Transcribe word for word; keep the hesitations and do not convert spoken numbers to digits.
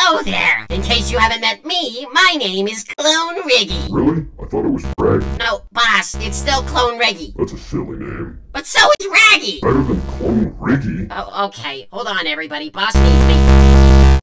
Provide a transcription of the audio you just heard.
Hello there! In case you haven't met me, my name is Clone Raggy. Really? I thought it was Raggy. No, boss, it's still Clone Raggy. That's a silly name. But so is Raggy! Better than Clone Raggy. Oh, okay. Hold on, everybody. Boss needs me.